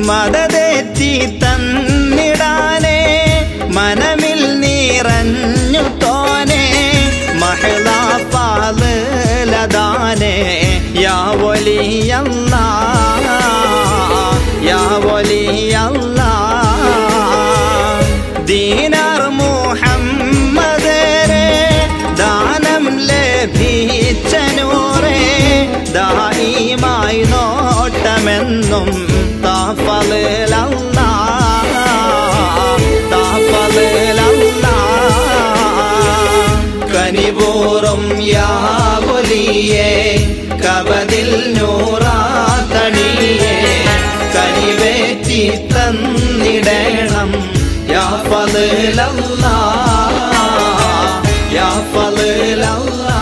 മദതെത്തി തന്നിടാനേ മനമിൽ നിറഞ്ഞു തോനെ മഹ്ലാ ഫാളിലദാനേ യാ വലിയല്ലാഹ് യാ വലിയല്ലാഹ് ദീനാർ മുഹമ്മദരെ ദാനം ലഭിച്ച നൂറേ ദായിമായി നോട്ടമെന്നും തഫളിലല്ലാഹ് തഫളിലല്ലാഹ് കനിവൂറും യാ വലിയേ കബദിൽ നൂറാതണിയേ കനിവേറ്റി തന്നിടണം യാ ഫളിലല്ലാഹ് യാ ഫളിലല്ലാഹ്